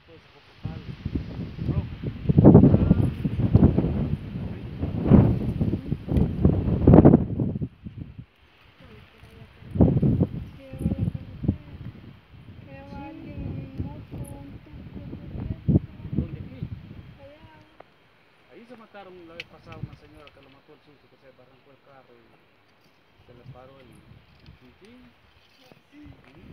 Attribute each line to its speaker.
Speaker 1: pues, Hopotal, rojo. ¿Dónde aquí? Ahí se mataron la vez pasada una señora que lo mató el susto, que se arrancó el carro y se le paró el chinchín.